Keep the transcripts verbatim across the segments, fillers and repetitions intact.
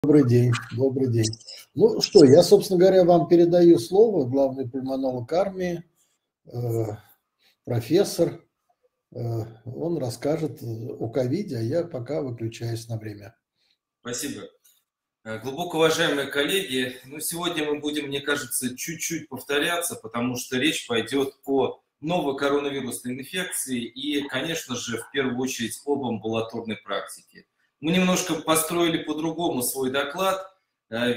Добрый день, добрый день. Ну что, я, собственно говоря, вам передаю слово, главный пульмонолог армии, э, профессор. Э, он расскажет о ковиде, а я пока выключаюсь на время. Спасибо. Глубоко уважаемые коллеги, ну, сегодня мы будем, мне кажется, чуть-чуть повторяться, потому что речь пойдет о новой коронавирусной инфекции и, конечно же, в первую очередь об амбулаторной практике. Мы немножко построили по-другому свой доклад в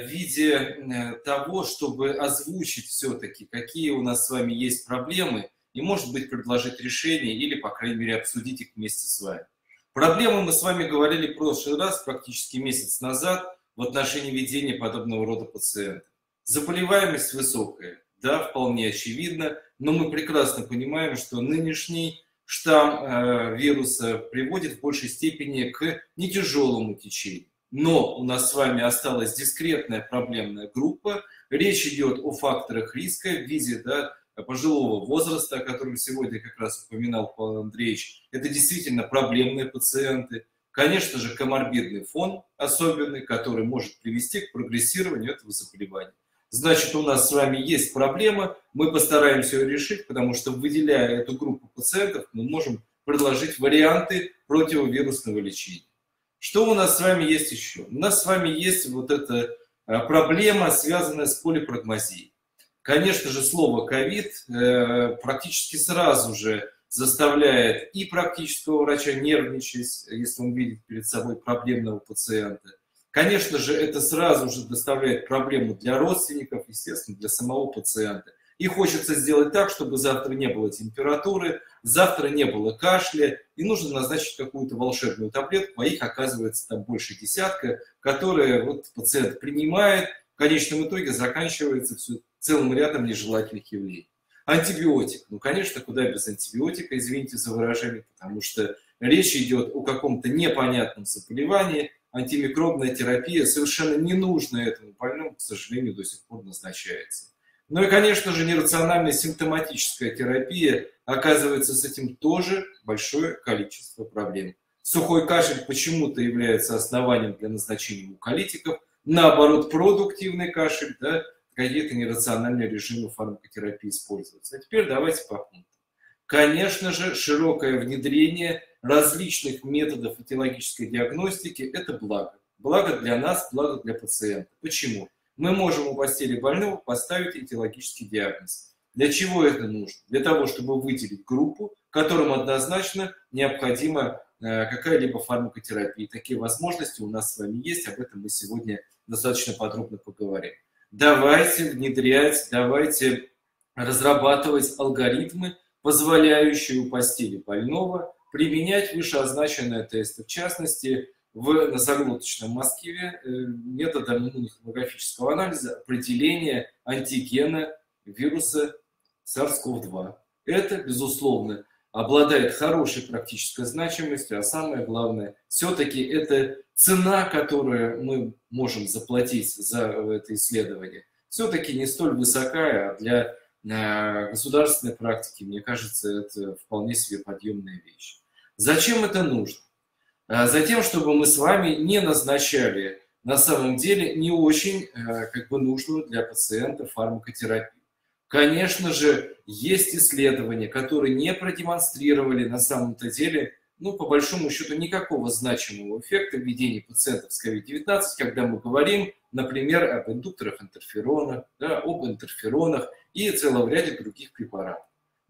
виде того, чтобы озвучить все-таки, какие у нас с вами есть проблемы, и, может быть, предложить решение или, по крайней мере, обсудить их вместе с вами. Проблемы мы с вами говорили в прошлый раз, практически месяц назад, в отношении ведения подобного рода пациентов. Заболеваемость высокая, да, вполне очевидно, но мы прекрасно понимаем, что нынешний штамм э, вируса приводит в большей степени к нетяжелому течению. Но у нас с вами осталась дискретная проблемная группа. Речь идет о факторах риска в виде, да, пожилого возраста, о котором сегодня как раз упоминал Павел Андреевич. Это действительно проблемные пациенты. Конечно же, коморбидный фон особенный, который может привести к прогрессированию этого заболевания. Значит, у нас с вами есть проблема, мы постараемся ее решить, потому что, выделяя эту группу пациентов, мы можем предложить варианты противовирусного лечения. Что у нас с вами есть еще? У нас с вами есть вот эта проблема, связанная с полипрагмазией. Конечно же, слово ковид практически сразу же заставляет и практического врача нервничать, если он видит перед собой проблемного пациента. Конечно же, это сразу же доставляет проблему для родственников, естественно, для самого пациента. И хочется сделать так, чтобы завтра не было температуры, завтра не было кашля, и нужно назначить какую-то волшебную таблетку, а их оказывается там больше десятка, которые вот пациент принимает, в конечном итоге заканчивается все целым рядом нежелательных явлений. Антибиотик. Ну, конечно, куда без антибиотика, извините за выражение, потому что речь идет о каком-то непонятном заболевании. Антимикробная терапия совершенно не нужна этому больному, к сожалению, до сих пор назначается. Ну и, конечно же, нерациональная симптоматическая терапия, оказывается, с этим тоже большое количество проблем. Сухой кашель почему-то является основанием для назначения муколитиков, наоборот, продуктивный кашель, да, какие-то нерациональные режимы фармакотерапии используются. А теперь давайте по пунктам. Конечно же, широкое внедрение различных методов этиологической диагностики – это благо. Благо для нас, благо для пациента. Почему? Мы можем у постели больного поставить этиологический диагноз. Для чего это нужно? Для того, чтобы выделить группу, которым однозначно необходима какая-либо фармакотерапия. Такие возможности у нас с вами есть, об этом мы сегодня достаточно подробно поговорим. Давайте внедрять, давайте разрабатывать алгоритмы, позволяющие у постели больного применять вышеозначенные тесты. В частности, в носоглоточном мозге методом иммунохроматографического анализа определения антигена вируса сарс ков два. Это, безусловно, обладает хорошей практической значимостью, а самое главное, все-таки это цена, которую мы можем заплатить за это исследование, все-таки не столь высокая, а для государственной практики, мне кажется, это вполне себе подъемная вещь. Зачем это нужно? Затем, чтобы мы с вами не назначали на самом деле не очень как бы нужную для пациента фармакотерапию. Конечно же, есть исследования, которые не продемонстрировали на самом-то деле, ну, по большому счету, никакого значимого эффекта введения пациентов с ковид девятнадцать, когда мы говорим, например, об индукторах интерферона, да, об интерферонах и целом ряде других препаратов.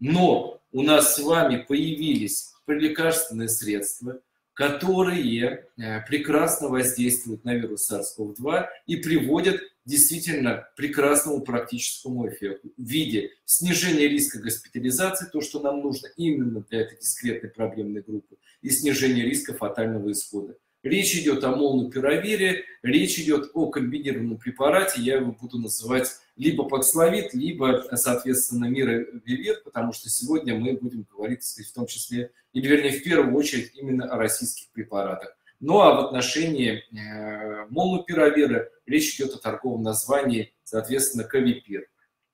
Но у нас с вами появились лекарственные средства, которые прекрасно воздействуют на вирус сарс ков два и приводят действительно к прекрасному практическому эффекту в виде снижения риска госпитализации, то, что нам нужно именно для этой дискретной проблемной группы, и снижения риска фатального исхода. Речь идет о молнупиравире, речь идет о комбинированном препарате, я его буду называть либо паксловид, либо, соответственно, мировивир, потому что сегодня мы будем говорить в том числе, или вернее в первую очередь именно о российских препаратах. Ну а в отношении э, молнупиравира речь идет о торговом названии, соответственно, ковипир.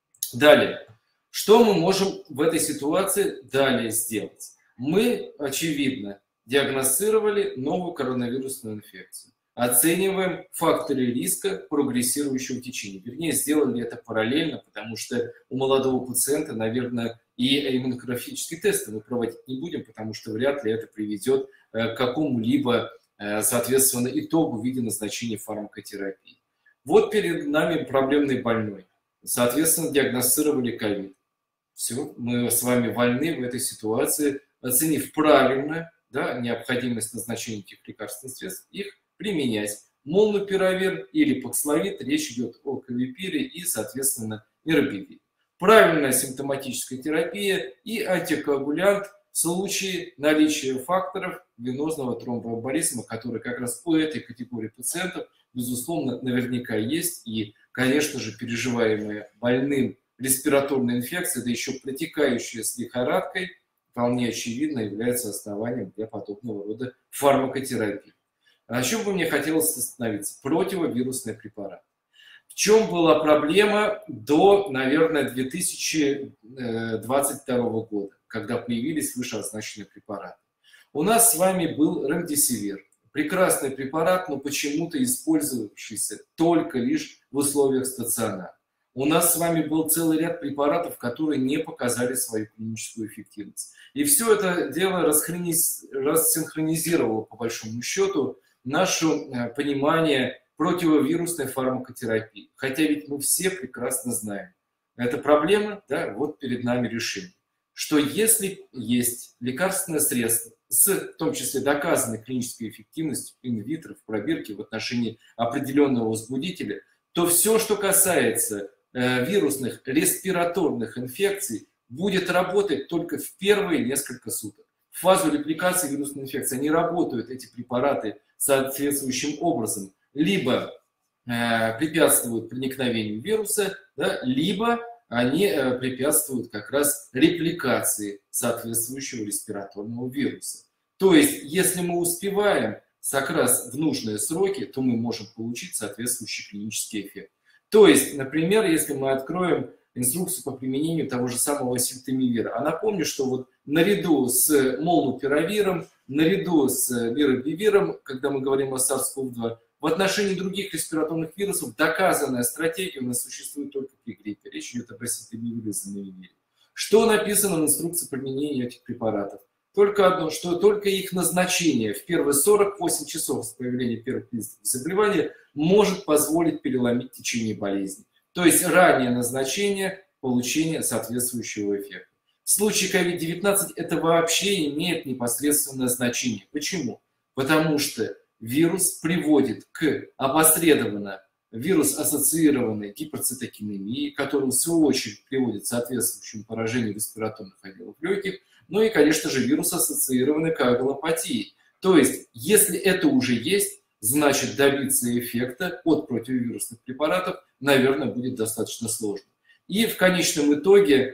Далее, что мы можем в этой ситуации далее сделать? Мы, очевидно, диагностировали новую коронавирусную инфекцию. оцениваем факторы риска прогрессирующего течения. Вернее, сделали это параллельно, потому что у молодого пациента, наверное, и иммунографические тесты мы проводить не будем, потому что вряд ли это приведет к какому-либо, соответственно, итогу в виде назначения фармакотерапии. Вот перед нами проблемный больной. Соответственно, диагностировали ковид. Все, мы с вами вольны в этой ситуации, оценив правильно, да, необходимость назначения этих лекарственных средств, их применять. Молнупиравир или паксловид, речь идет о кавипире и, соответственно, мирабевире. Правильная симптоматическая терапия и антикоагулянт в случае наличия факторов венозного тромбоэмболизма, которые как раз у этой категории пациентов, безусловно, наверняка есть. И, конечно же, переживаемая больным респираторная инфекция, да еще протекающая с лихорадкой, вполне очевидно является основанием для подобного рода фармакотерапии. На чем бы мне хотелось остановиться? Противовирусный препарат. В чем была проблема до, наверное, две тысячи двадцать второго года, когда появились вышеозначенные препараты? У нас с вами был ремдисивир. Прекрасный препарат, но почему-то использовавшийся только лишь в условиях стационара. У нас с вами был целый ряд препаратов, которые не показали свою клиническую эффективность. И все это дело рассинхронизировало, по большому счету, наше понимание противовирусной фармакотерапии. Хотя ведь мы все прекрасно знаем, эта проблема, да, вот перед нами решение. Что если есть лекарственное средство с, в том числе, доказанной клинической эффективностью инвитро в пробирке в отношении определенного возбудителя, то все, что касается э, вирусных респираторных инфекций, будет работать только в первые несколько суток. В фазу репликации вирусной инфекции они работают, эти препараты, соответствующим образом, либо э, препятствуют проникновению вируса, да, либо они э, препятствуют как раз репликации соответствующего респираторного вируса. То есть, если мы успеваем как раз в нужные сроки, то мы можем получить соответствующий клинический эффект. То есть, например, если мы откроем инструкцию по применению того же самого сильтамивира, а напомню, что вот наряду с молнупиравиром, наряду с мирабевиром, когда мы говорим о сарс ков два, в отношении других респираторных вирусов доказанная стратегия у нас существует только при гриппе. Речь идет об сильтамивире и занавивире. Что написано в инструкции применения этих препаратов? Только одно, что только их назначение в первые сорок восемь часов с появления первых признаков заболевания может позволить переломить течение болезни. То есть раннее назначение получения соответствующего эффекта. В случае ковид девятнадцать это вообще имеет непосредственное значение. Почему? Потому что вирус приводит к опосредованно вирус-ассоциированной гиперцитокинемии, которая в свою очередь приводит к соответствующему поражению респираторных отделов легких, ну и, конечно же, вирус-ассоциированной коагулопатией. То есть, если это уже есть, значит добиться эффекта от противовирусных препаратов, наверное, будет достаточно сложно. И в конечном итоге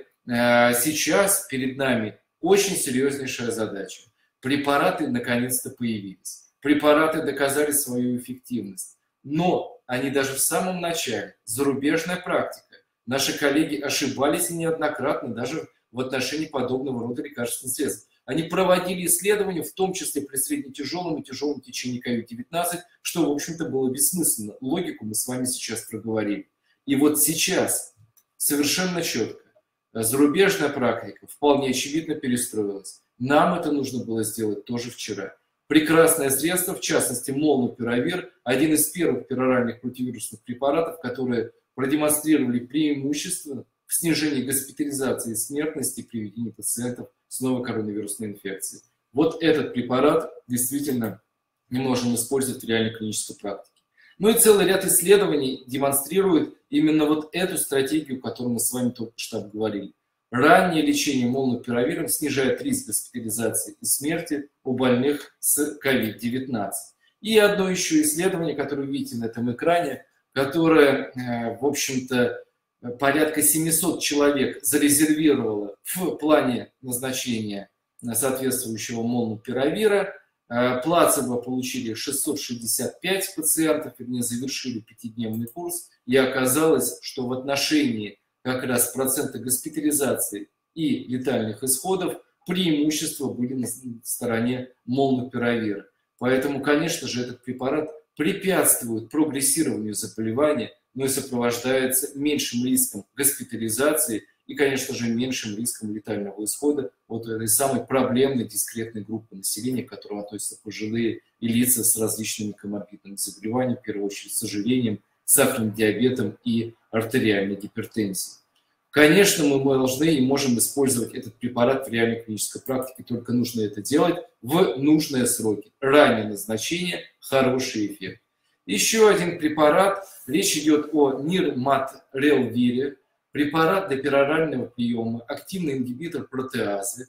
сейчас перед нами очень серьезнейшая задача. Препараты наконец-то появились. Препараты доказали свою эффективность. Но они даже в самом начале, зарубежная практика, наши коллеги ошибались неоднократно даже в отношении подобного рода лекарственных средств. Они проводили исследования, в том числе при среднетяжелом и тяжелом течении ковид девятнадцать, что, в общем-то, было бессмысленно. Логику мы с вами сейчас проговорили. И вот сейчас совершенно четко зарубежная практика вполне очевидно перестроилась. Нам это нужно было сделать тоже вчера. Прекрасное средство, в частности, молнупиравир, один из первых пероральных противовирусных препаратов, которые продемонстрировали преимущество в снижении госпитализации и смертности при ведении пациентов с новой коронавирусной инфекцией. Вот этот препарат действительно мы можем использовать в реальной клинической практике. Ну и целый ряд исследований демонстрирует именно вот эту стратегию, которую мы с вами только что обговорили. Раннее лечение молнупиравиром снижает риск госпитализации и смерти у больных с ковид девятнадцать. И одно еще исследование, которое вы видите на этом экране, которое, в общем-то, порядка семисот человек зарезервировало в плане назначения соответствующего молнупиравира. Плацебо получили шестьсот шестьдесят пять пациентов, вернее, завершили пятидневный курс. И оказалось, что в отношении как раз процента госпитализации и летальных исходов преимущества были на стороне молнупиравира. Поэтому, конечно же, этот препарат препятствует прогрессированию заболевания, но и сопровождается меньшим риском госпитализации и, конечно же, меньшим риском летального исхода от этой самой проблемной дискретной группы населения, к которой относятся пожилые и лица с различными коморбидными заболеваниями, в первую очередь с ожирением, сахарным диабетом и артериальной гипертензией. Конечно, мы должны и можем использовать этот препарат в реальной клинической практике, только нужно это делать в нужные сроки. Раннее назначение, хороший эффект. Еще один препарат, речь идет о нирматрелвире, препарат для перорального приема, активный ингибитор протеазы.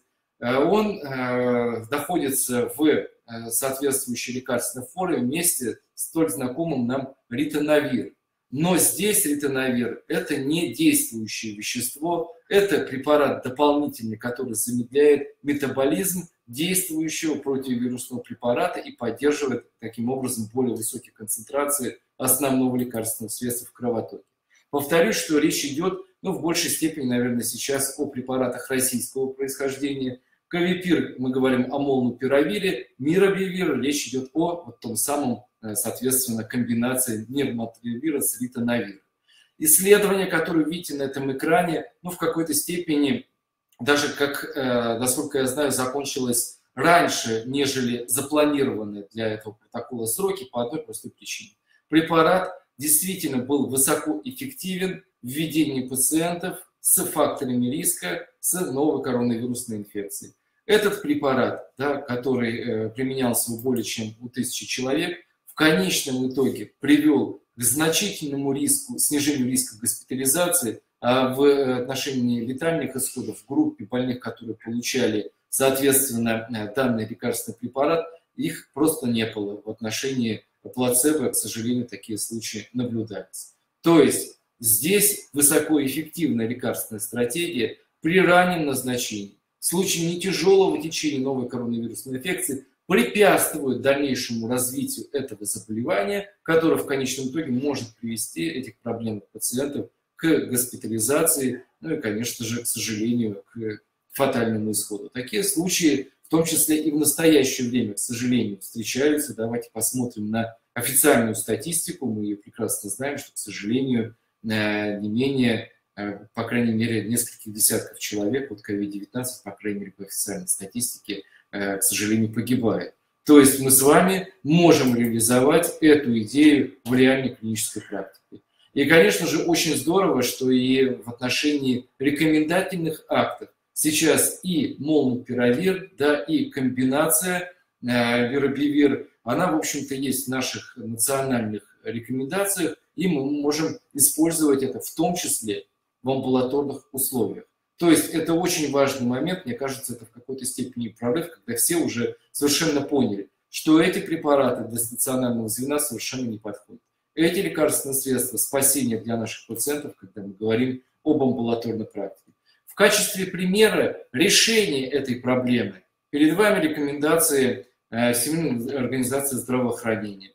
Он э, находится в э, соответствующей лекарственной форме вместе с столь знакомым нам ритонавир. Но здесь ритонавир – это не действующее вещество, это препарат дополнительный, который замедляет метаболизм действующего противовирусного препарата и поддерживает таким образом более высокие концентрации основного лекарственного средства в кровотоке. Повторюсь, что речь идет, ну, в большей степени, наверное, сейчас о препаратах российского происхождения. Кавипир, мы говорим о молнупиравире, миробивир, речь идет о вот том самом, соответственно, комбинации нирматрелвира с ритонавиром. Исследования, которые видите на этом экране, ну, в какой-то степени, даже, как, насколько я знаю, закончилось раньше, нежели запланированные для этого протокола сроки, по одной простой причине. Препарат действительно был высокоэффективен в введении пациентов с факторами риска с новой коронавирусной инфекцией. Этот препарат, да, который э, применялся у более чем у тысячи человек, в конечном итоге привел к значительному риску, снижению риска госпитализации, а в отношении летальных исходов в группе больных, которые получали, соответственно, данный лекарственный препарат, их просто не было. В отношении плацебо, к сожалению, такие случаи наблюдались. То есть здесь высокоэффективная лекарственная стратегия при раннем назначении. В случае нетяжелого течения новой коронавирусной инфекции препятствует дальнейшему развитию этого заболевания, которое в конечном итоге может привести этих проблемных пациентов к госпитализации, ну и, конечно же, к сожалению, к фатальному исходу. Такие случаи, в том числе и в настоящее время, к сожалению, встречаются. Давайте посмотрим на официальную статистику. Мы ее прекрасно знаем, что, к сожалению, не менее, по крайней мере, нескольких десятков человек от ковид девятнадцать, по крайней мере, по официальной статистике, к сожалению, погибает. То есть мы с вами можем реализовать эту идею в реальной клинической практике. И, конечно же, очень здорово, что и в отношении рекомендательных актов сейчас и молнупиравир, да, и комбинация э, виробивир, она, в общем-то, есть в наших национальных рекомендациях, и мы можем использовать это в том числе в амбулаторных условиях. То есть это очень важный момент, мне кажется, это в какой-то степени прорыв, когда все уже совершенно поняли, что эти препараты для стационарного звена совершенно не подходят. Эти лекарственные средства спасения для наших пациентов, когда мы говорим об амбулаторной практике. В качестве примера решения этой проблемы перед вами рекомендации Всемирной организации здравоохранения.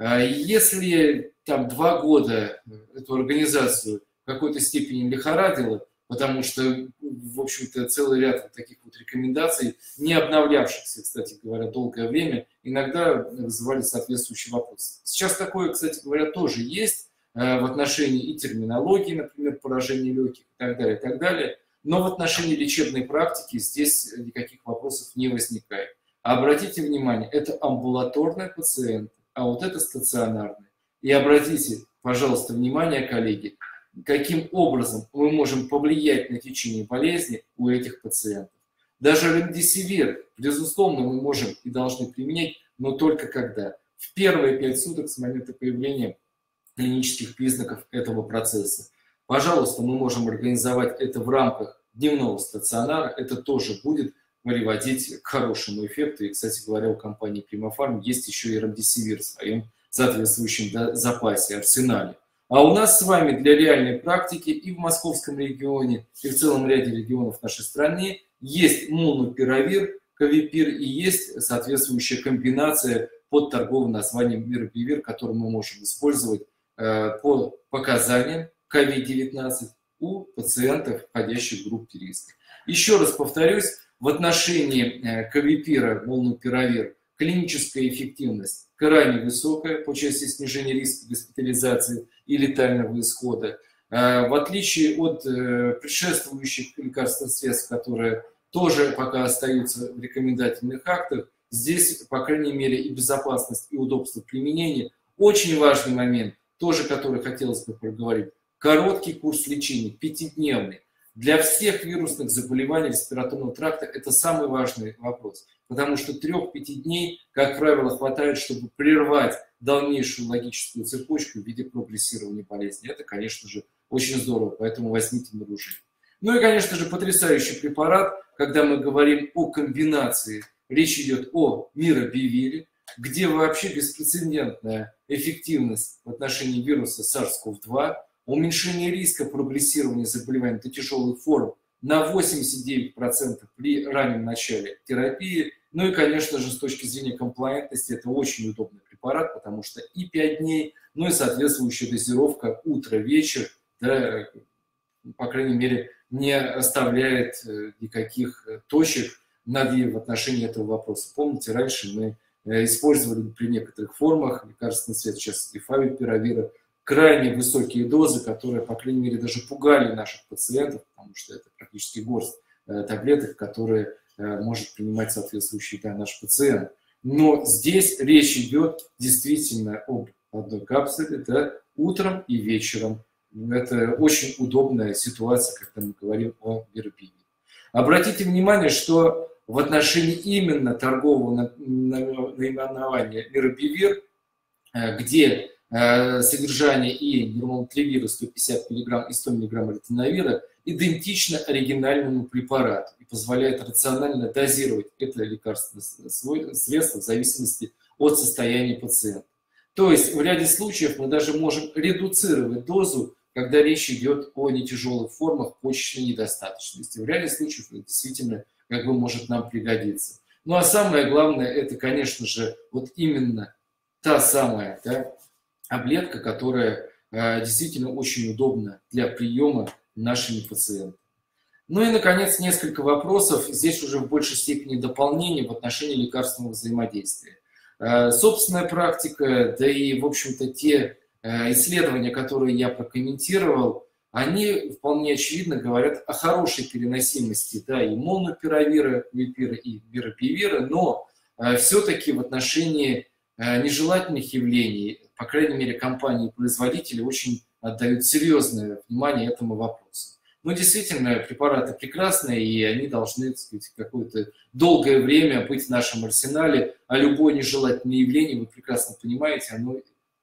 Если там два года эту организацию в какой-то степени лихорадило, потому что, в общем-то, целый ряд вот таких вот рекомендаций, не обновлявшихся, кстати говоря, долгое время, иногда вызывали соответствующие вопросы. Сейчас такое, кстати говоря, тоже есть в отношении и терминологии, например, поражения легких и так далее, и так далее. Но в отношении лечебной практики здесь никаких вопросов не возникает. А обратите внимание, это амбулаторный пациент, а вот это стационарный. И обратите, пожалуйста, внимание, коллеги, каким образом мы можем повлиять на течение болезни у этих пациентов. Даже ремдисивир, безусловно, мы можем и должны применять, но только когда? В первые пять суток с момента появления клинических признаков этого процесса. Пожалуйста, мы можем организовать это в рамках дневного стационара, это тоже будет приводить к хорошему эффекту. И, кстати говоря, у компании Примафарм есть еще и ремдисивир в своем соответствующем запасе, арсенале. А у нас с вами для реальной практики и в московском регионе, и в целом ряде регионов нашей страны есть молнупиравир, кавипир и есть соответствующая комбинация под торговым названием миробивир, которую мы можем использовать э, по показаниям ковид девятнадцать у пациентов, входящих в группу риска. Еще раз повторюсь, в отношении э, кавипира, молнупиравир, клиническая эффективность крайне высокая по части снижения риска госпитализации и летального исхода. В отличие от предшествующих лекарственных средств, которые тоже пока остаются в рекомендательных актах, здесь, по крайней мере, и безопасность, и удобство применения. Очень важный момент, тоже который хотелось бы проговорить. Короткий курс лечения, пятидневный. Для всех вирусных заболеваний респираторного тракта это самый важный вопрос. Потому что трех-пяти дней, как правило, хватает, чтобы прервать дальнейшую логическую цепочку в виде прогрессирования болезни. Это, конечно же, очень здорово, поэтому возьмите на вооружение. Ну и, конечно же, потрясающий препарат, когда мы говорим о комбинации. Речь идет о миробивире, где вообще беспрецедентная эффективность в отношении вируса сарс ков два, уменьшение риска прогрессирования заболеваний до тяжелых форм на восемьдесят девять процентов при раннем начале терапии. Ну и, конечно же, с точки зрения комплаентности, это очень удобный препарат, потому что и пять дней, ну и соответствующая дозировка утро-вечер, да, по крайней мере, не оставляет никаких точек над «и» в отношении этого вопроса. Помните, раньше мы использовали при некоторых формах лекарственных средств, сейчас и фавипиравира, крайне высокие дозы, которые, по крайней мере, даже пугали наших пациентов, потому что это практически горсть таблеток, которые может принимать соответствующий, да, наш пациент. Но здесь речь идет действительно об одной капсуле, да, утром и вечером. Это очень удобная ситуация, когда мы говорим о миробивире. Обратите внимание, что в отношении именно торгового наименования миробивир, где содержание и нормолтривира сто пятьдесят миллиграмм и сто миллиграмм ретиновира идентично оригинальному препарату и позволяет рационально дозировать это лекарственное средство в зависимости от состояния пациента. То есть в ряде случаев мы даже можем редуцировать дозу, когда речь идет о нетяжелых формах почечной недостаточности. В ряде случаев это действительно как бы может нам пригодиться. Ну а самое главное, это, конечно же, вот именно та самая, да, таблетка, которая э, действительно очень удобна для приема нашими пациентами. Ну и, наконец, несколько вопросов. Здесь уже в большей степени дополнение в отношении лекарственного взаимодействия. Э, собственная практика, да и, в общем-то, те э, исследования, которые я прокомментировал, они вполне очевидно говорят о хорошей переносимости, да, и молнупиравира, випира, и миробивира, но э, все-таки в отношении э, нежелательных явлений, по крайней мере, компании-производители очень отдают серьезное внимание этому вопросу. Но действительно, препараты прекрасные, и они должны, так сказать, какое-то долгое время быть в нашем арсенале, а любое нежелательное явление, вы прекрасно понимаете, оно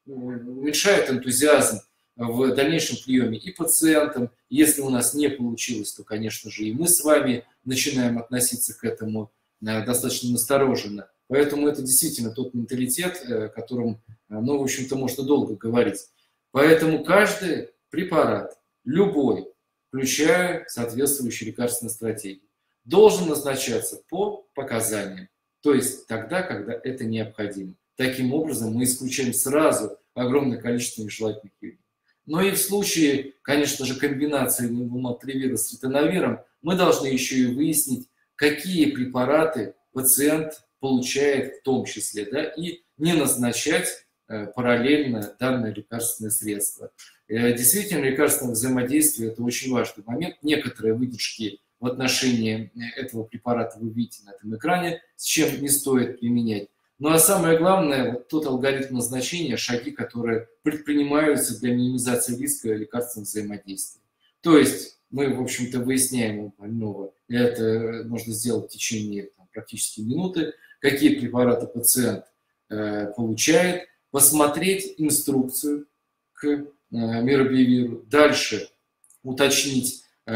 уменьшает энтузиазм в дальнейшем приеме и пациентам. Если у нас не получилось, то, конечно же, и мы с вами начинаем относиться к этому достаточно настороженно. Поэтому это действительно тот менталитет, о котором, ну, в общем-то, можно долго говорить. Поэтому каждый препарат, любой, включая соответствующие лекарственные стратегии, должен назначаться по показаниям, то есть тогда, когда это необходимо. Таким образом, мы исключаем сразу огромное количество нежелательных явлений. Но и в случае, конечно же, комбинации молнупиравира с ретиновиром, мы должны еще и выяснить, какие препараты пациент получает в том числе, да, и не назначать э, параллельно данное лекарственное средство. Э, действительно, лекарственное взаимодействие – это очень важный момент. Некоторые выдержки в отношении этого препарата вы видите на этом экране, с чем не стоит применять. Ну а самое главное, вот тот алгоритм назначения, шаги, которые предпринимаются для минимизации риска лекарственного взаимодействия. То есть мы, в общем-то, выясняем у больного, и это можно сделать в течение там, практически минуты, какие препараты пациент э, получает, посмотреть инструкцию к э, миробивиру, дальше уточнить, э,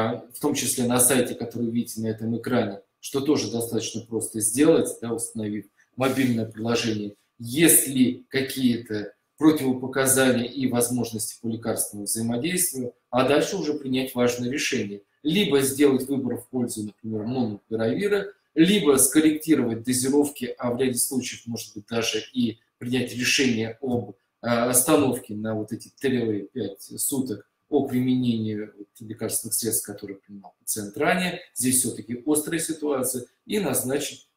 в том числе на сайте, который вы видите на этом экране, что тоже достаточно просто сделать, да, установив мобильное приложение, есть ли какие-то противопоказания и возможности по лекарственному взаимодействию, а дальше уже принять важное решение. Либо сделать выбор в пользу, например, молнупиравира, либо скорректировать дозировки, а в ряде случаев, может быть, даже и принять решение об остановке на вот эти три-пять суток о применении лекарственных средств, которые принимал пациент ранее. Здесь все-таки острая ситуация, и назначить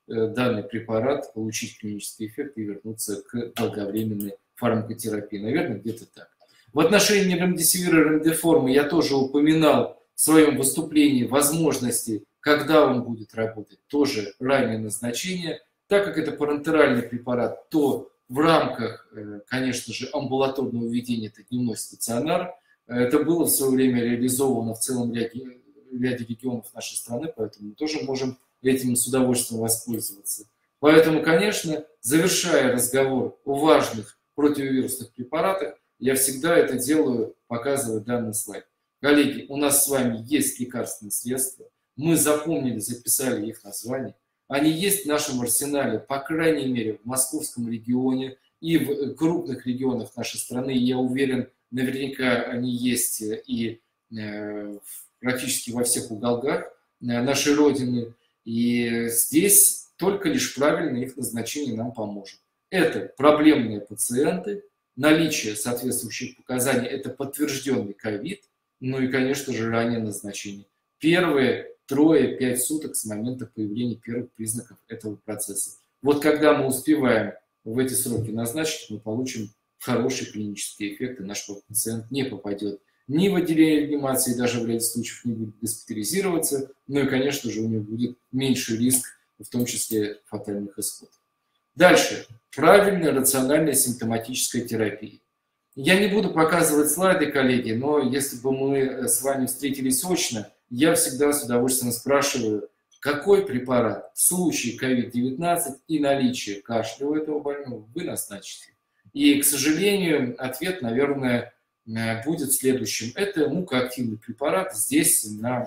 данный препарат, получить клинический эффект и вернуться к долговременной фармакотерапии. Наверное, где-то так. В отношении ремдесивира и ремдеформа я тоже упоминал в своем выступлении возможности, когда он будет работать, тоже раннее назначение. Так как это парентеральный препарат, то в рамках, конечно же, амбулаторного введения это дневной стационар. Это было в свое время реализовано в целом ряде, ряде регионов нашей страны, поэтому мы тоже можем этим с удовольствием воспользоваться. Поэтому, конечно, завершая разговор о важных противовирусных препаратах, я всегда это делаю, показывая данный слайд. Коллеги, у нас с вами есть лекарственные средства, мы запомнили, записали их название. Они есть в нашем арсенале, по крайней мере, в московском регионе и в крупных регионах нашей страны. Я уверен, наверняка они есть и практически во всех уголках нашей Родины. И здесь только лишь правильное их назначение нам поможет. Это проблемные пациенты, наличие соответствующих показаний, это подтвержденный ковид, ну и, конечно же, раннее назначение. Первые трое-пять суток с момента появления первых признаков этого процесса. Вот когда мы успеваем в эти сроки назначить, мы получим хороший клинический эффект, и наш пациент не попадет ни в отделение реанимации, даже в ряде случаев не будет госпитализироваться, ну и, конечно же, у него будет меньший риск, в том числе фатальных исходов. Дальше. Правильная, рациональная симптоматическая терапия. Я не буду показывать слайды, коллеги, но если бы мы с вами встретились очно, я всегда с удовольствием спрашиваю, какой препарат в случае ковид девятнадцать и наличия кашля у этого больного вы назначите. И, к сожалению, ответ, наверное, будет следующим. Это мукоактивный препарат. Здесь на,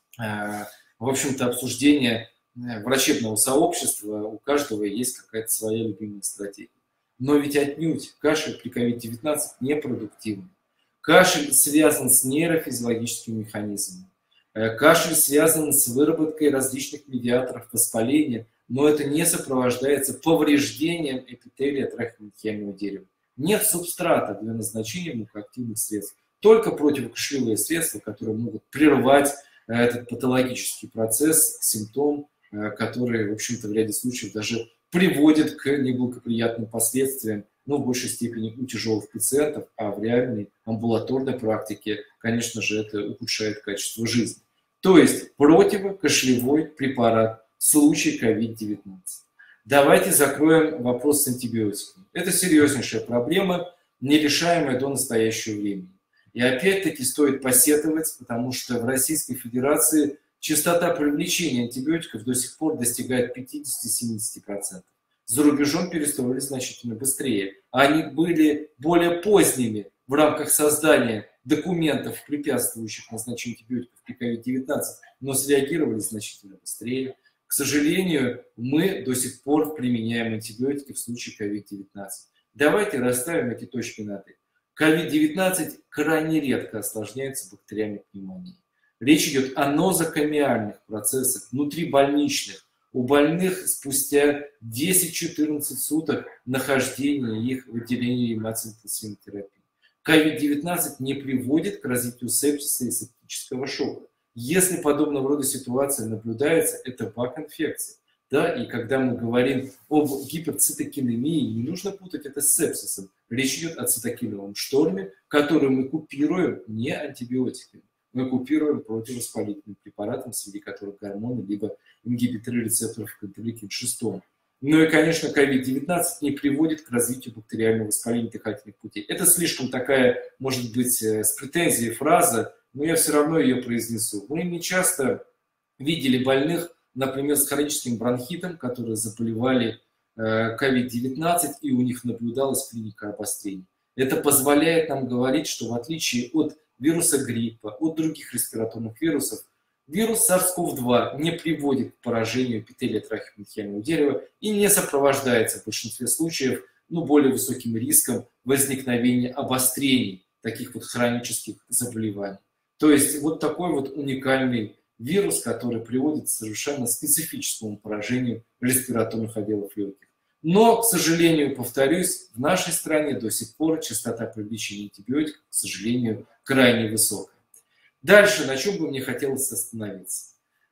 в общем-то, обсуждение врачебного сообщества у каждого есть какая-то своя любимая стратегия. Но ведь отнюдь кашель при ковид девятнадцать непродуктивный. Кашель связан с нейрофизиологическими механизмами. Кашель связан с выработкой различных медиаторов воспаления, но это не сопровождается повреждением эпителия трахеомехиального дерева. Нет субстрата для назначения мукоактивных средств. Только противокашлевые средства, которые могут прервать этот патологический процесс, симптом, который, в общем-то, в ряде случаев даже приводит к неблагоприятным последствиям, но в большей степени у тяжелых пациентов, а в реальной амбулаторной практике, конечно же, это ухудшает качество жизни. То есть противокашлевой препарат в случае ковид девятнадцать. Давайте закроем вопрос с антибиотиками. Это серьезнейшая проблема, нерешаемая до настоящего времени. И опять-таки стоит посетовать, потому что в Российской Федерации частота привлечения антибиотиков до сих пор достигает пятидесяти-семидесяти процентов. За рубежом перестроили значительно быстрее. Они были более поздними в рамках создания документов, препятствующих назначению антибиотиков при ковид девятнадцать, но среагировали значительно быстрее. К сожалению, мы до сих пор применяем антибиотики в случае ковид девятнадцать. Давайте расставим эти точки над «и». ковид девятнадцать крайне редко осложняется бактериальной пневмонией. Речь идет о нозокомиальных процессах, внутрибольничных. У больных спустя десять-четырнадцать суток нахождения их в отделении реанимации-интенсивной терапии. ковид девятнадцать не приводит к развитию сепсиса и септического шока. Если подобного рода ситуация наблюдается, это бак-инфекция. Да? И когда мы говорим об гиперцитокинемии, не нужно путать это с сепсисом. Речь идет о цитокиновом шторме, который мы купируем не антибиотиками. Мы купируем противовоспалительным препаратом, среди которых гормоны, либо ингибиторы рецепторов к интерлейкин шесть. Ну и, конечно, ковид девятнадцать не приводит к развитию бактериального воспаления дыхательных путей. Это слишком такая, может быть, с претензией фраза, но я все равно ее произнесу. Мы не часто видели больных, например, с хроническим бронхитом, которые заболевали ковид девятнадцать, и у них наблюдалась клиника обострения. Это позволяет нам говорить, что в отличие от вируса гриппа, от других респираторных вирусов, вирус сарс ков два не приводит к поражению эпителия трахеомехиального дерева и не сопровождается в большинстве случаев ну, более высоким риском возникновения обострений таких вот хронических заболеваний. То есть вот такой вот уникальный вирус, который приводит к совершенно специфическому поражению респираторных отделов легких. Но, к сожалению, повторюсь, в нашей стране до сих пор частота привлечения антибиотиков, к сожалению, крайне высокая. Дальше, на чем бы мне хотелось остановиться.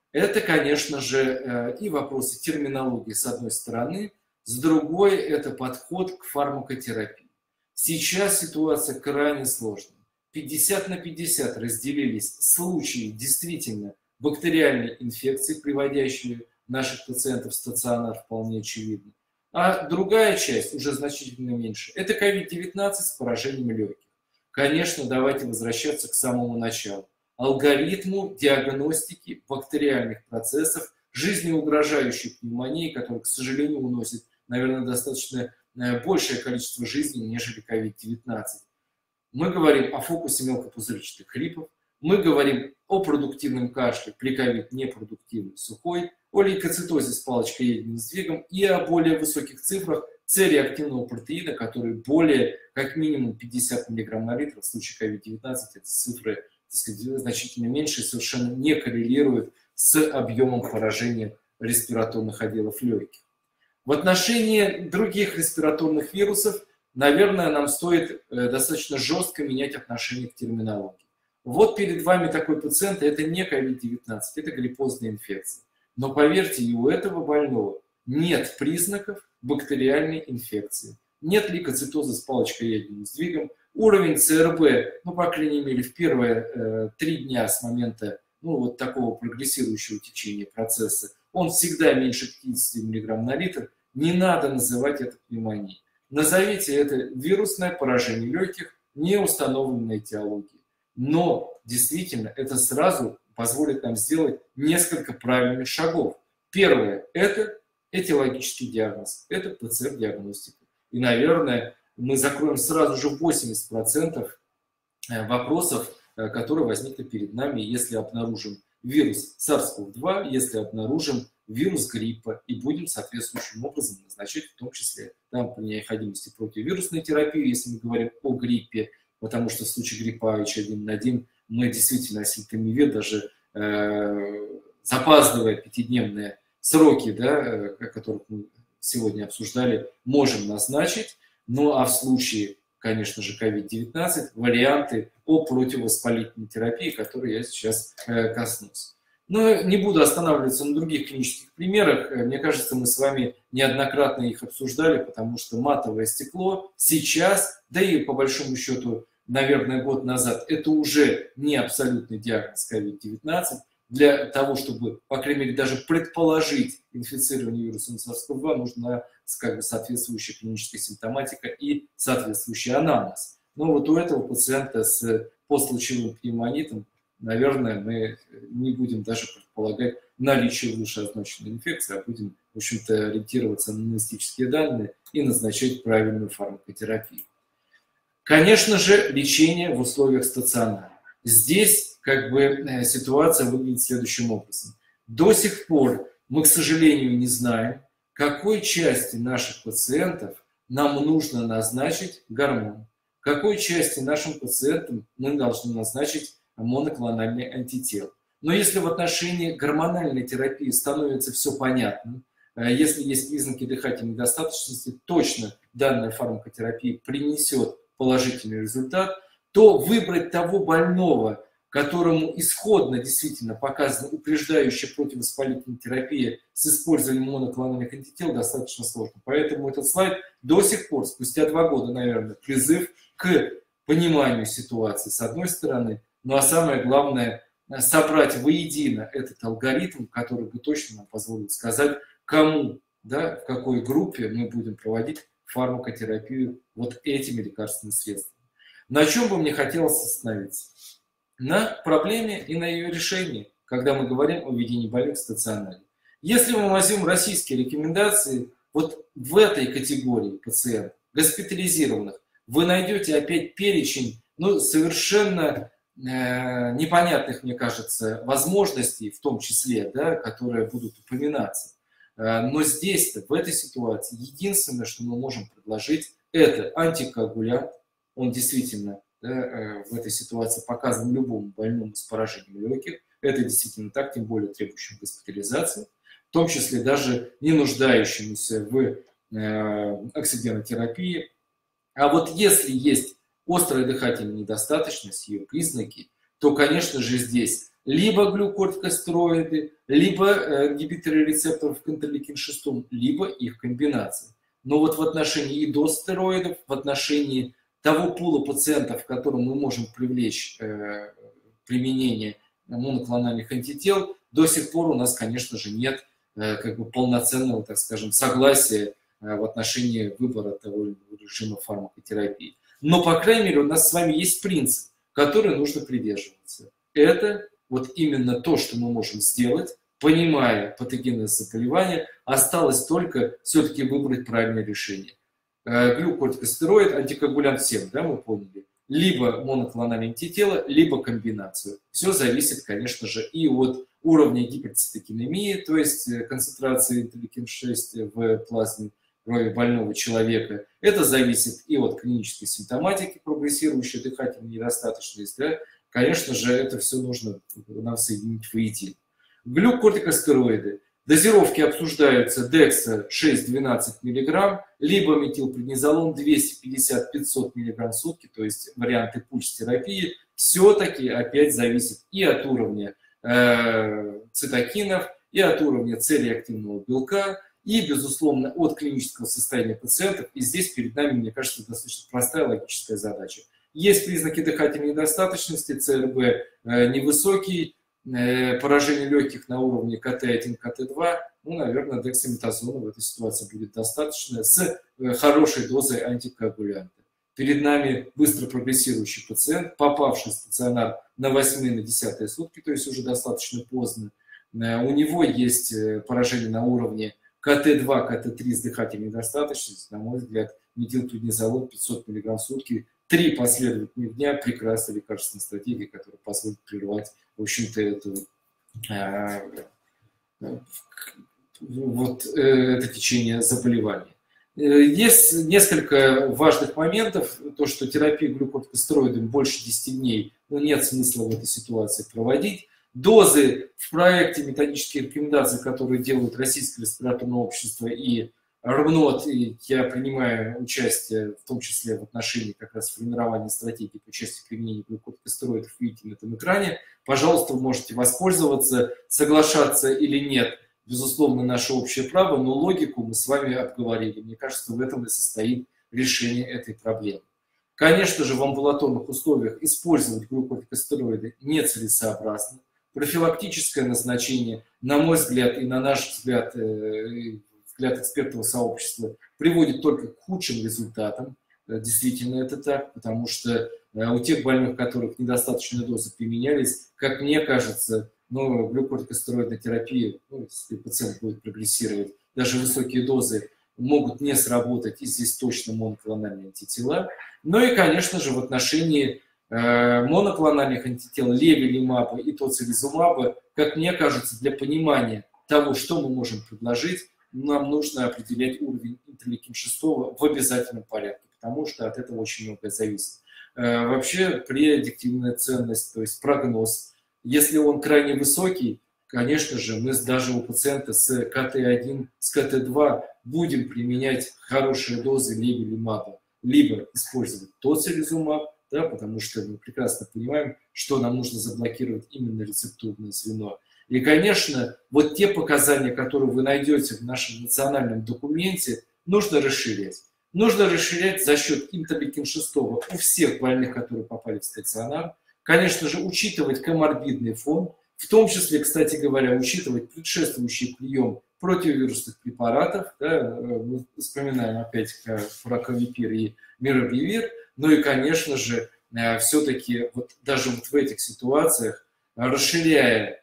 Это, конечно же, и вопросы терминологии с одной стороны, с другой это подход к фармакотерапии. Сейчас ситуация крайне сложная. пятьдесят на пятьдесят разделились случаи действительно бактериальной инфекции, приводящие наших пациентов в стационар, вполне очевидно. А другая часть, уже значительно меньше, это ковид девятнадцать с поражением легких. Конечно, давайте возвращаться к самому началу. Алгоритму диагностики бактериальных процессов, жизнеугрожающей пневмонии, которая, к сожалению, уносит, наверное, достаточно большее количество жизней, нежели ковид девятнадцать. Мы говорим о фокусе мелкопузырчатых гриппов, мы говорим о продуктивном кашле при ковид непродуктивный сухой, о лейкоцитозе с палочкоеденным сдвигом и о более высоких цифрах С-реактивного протеина, который более, как минимум, пятьдесят миллиграмм на литр. В случае ковид девятнадцать эти цифры, так сказать, значительно меньше и совершенно не коррелируют с объемом поражения респираторных отделов легких. В отношении других респираторных вирусов, наверное, нам стоит достаточно жестко менять отношение к терминологии. Вот перед вами такой пациент, это не ковид девятнадцать, это гриппозная инфекция. Но поверьте, и у этого больного нет признаков бактериальной инфекции. Нет лейкоцитоза с палочкоеденным сдвигом. Уровень ЦРБ, ну, по крайней мере, в первые э, три дня с момента ну, вот такого прогрессирующего течения процесса, он всегда меньше пятидесяти миллиграмм на литр. Не надо называть это пневмонией. Назовите это вирусное поражение легких, не установленной этиологией. Но действительно это сразу позволит нам сделать несколько правильных шагов. Первое – это этиологический диагноз, это ПЦР-диагностика. И, наверное, мы закроем сразу же восемьдесят процентов вопросов, которые возникли перед нами, если обнаружим вирус сарс ков два, если обнаружим вирус гриппа, и будем соответствующим образом назначать в том числе там, при необходимости противовирусной терапии, если мы говорим о гриппе, потому что в случае гриппа эйч один эн один мы действительно осельтамивир, даже э, запаздывая пятидневные сроки, да, о которых мы сегодня обсуждали, можем назначить. Ну а в случае, конечно же, ковид девятнадцать, варианты о противовоспалительной терапии, которые я сейчас э, коснусь. Но не буду останавливаться на других клинических примерах. Мне кажется, мы с вами неоднократно их обсуждали, потому что матовое стекло сейчас, да и по большому счету, наверное, год назад, это уже не абсолютный диагноз ковид девятнадцать. Для того, чтобы, по крайней мере, даже предположить инфицирование вирусом сарс ков два, нужна как бы соответствующая клиническая симптоматика и соответствующий анамнез. Но вот у этого пациента с постлучевым пневмонитом, наверное, мы не будем даже предполагать наличие вышеозначенной инфекции, а будем, в общем-то, ориентироваться на диагностические данные и назначать правильную фармакотерапию. Конечно же, лечение в условиях стационара. Здесь как бы ситуация выглядит следующим образом. До сих пор мы, к сожалению, не знаем, какой части наших пациентов нам нужно назначить гормон, какой части нашим пациентам мы должны назначить моноклональный антител. Но если в отношении гормональной терапии становится все понятно, если есть признаки дыхательной недостаточности, точно данная фармакотерапия принесет положительный результат, то выбрать того больного, которому исходно действительно показана упреждающая противовоспалительная терапия с использованием моноклональных антител, достаточно сложно. Поэтому этот слайд до сих пор, спустя два года, наверное, призыв к пониманию ситуации с одной стороны, ну а самое главное, собрать воедино этот алгоритм, который бы точно нам позволил сказать, кому, да, в какой группе мы будем проводить фармакотерапию вот этими лекарственными средствами. На чем бы мне хотелось остановиться? На проблеме и на ее решении, когда мы говорим о ведении больных в стационаре. Если мы возьмем российские рекомендации, вот в этой категории пациентов, госпитализированных, вы найдете опять перечень ну, совершенно э, непонятных, мне кажется, возможностей, в том числе, да, которые будут упоминаться. Э, но здесь, в этой ситуации, единственное, что мы можем предложить, это антикоагулянт. Он действительно да, в этой ситуации показан любому больному с поражением легких. Это действительно так, тем более требующим госпитализации, в том числе даже не нуждающемуся в э, оксигенотерапии. А вот если есть острая дыхательная недостаточность, ее признаки, то, конечно же, здесь либо глюкортикостероиды, либо ингибиторы рецепторов к интерлейкин шесть, либо их комбинации. Но вот в отношении и доз стероидов, в отношении того пула пациентов, которым мы можем привлечь э, применение моноклональных антител, до сих пор у нас, конечно же, нет э, как бы полноценного, так скажем, согласия э, в отношении выбора того или иного режима фармакотерапии. Но, по крайней мере, у нас с вами есть принцип, который нужно придерживаться. Это вот именно то, что мы можем сделать, понимая патогенез заболевания, осталось только все-таки выбрать правильное решение. Глюкортикостероид, антикоагулянт всем, да, мы поняли, либо моноклональные антитела, либо комбинацию. Все зависит, конечно же, и от уровня гиперцитокинемии, то есть концентрации интерлейкин шесть в плазме крови больного человека. Это зависит и от клинической симптоматики, прогрессирующей дыхательной недостаточности. Да? Конечно же, это все нужно нам соединить воедино. Глюкортикостероиды. Дозировки обсуждаются декса шесть-двенадцать миллиграмм, либо метилпреднизолон двести пятьдесят - пятьсот миллиграмм в сутки, то есть варианты пульс-терапии. Все-таки опять зависит и от уровня э, цитокинов, и от уровня целеактивного белка, и, безусловно, от клинического состояния пациентов. И здесь перед нами, мне кажется, достаточно простая логическая задача. Есть признаки дыхательной недостаточности, ЦРБ э, невысокий, поражение легких на уровне ка тэ один, ка тэ два, ну, наверное, дексаметазона в этой ситуации будет достаточно с хорошей дозой антикоагулянта. Перед нами быстро прогрессирующий пациент, попавший в стационар на восьмые, на десятые сутки, то есть уже достаточно поздно. У него есть поражение на уровне ка тэ два, ка тэ три с дыхательной недостаточностью. На мой взгляд, метилпреднизолон пятьсот миллиграмм в сутки, три последовательных дня, прекрасная лекарственная стратегия, которая позволит прервать, в общем-то, это, э, вот, э, это течение заболевания. Есть несколько важных моментов. То, что терапию глюкортикостероидами больше десяти дней, ну, нет смысла в этой ситуации проводить. Дозы в проекте методические рекомендации, которые делают Российское респираторное общество и РНОТ, и я принимаю участие в том числе в отношении как раз формирования стратегии по части применения глюкортикостероидов, видите на этом экране. Пожалуйста, вы можете воспользоваться, соглашаться или нет. Безусловно, наше общее право, но логику мы с вами обговорили. Мне кажется, в этом и состоит решение этой проблемы. Конечно же, в амбулаторных условиях использовать глюкортикостероиды нецелесообразно. Профилактическое назначение, на мой взгляд и на наш взгляд, взгляд экспертного сообщества, приводит только к худшим результатам. Действительно это так, потому что у тех больных, у которых недостаточные дозы применялись, как мне кажется, ну, глюкортикостероидная терапия, ну, если пациент будет прогрессировать, даже высокие дозы могут не сработать, и здесь точно моноклональные антитела. Ну и, конечно же, в отношении э, моноклональных антител левелимаба и тоцилизумаба, как мне кажется, для понимания того, что мы можем предложить, нам нужно определять уровень интерлейкин шесть в обязательном порядке, потому что от этого очень многое зависит. Э, вообще, предиктивная ценность, то есть прогноз, если он крайне высокий, конечно же, мы даже у пациента с ка тэ один, с ка тэ два будем применять хорошие дозы левелимаба, либо использовать тоцилизумаб, да, потому что мы прекрасно понимаем, что нам нужно заблокировать именно рецептурное звено. И, конечно, вот те показания, которые вы найдете в нашем национальном документе, нужно расширять. Нужно расширять за счет интерлейкин шесть у всех больных, которые попали в стационар. Конечно же, учитывать коморбидный фон, в том числе, кстати говоря, учитывать предшествующий прием противовирусных препаратов. Да, мы вспоминаем опять про кавипир и мирабивир. Ну и, конечно же, все-таки вот даже вот в этих ситуациях, расширяя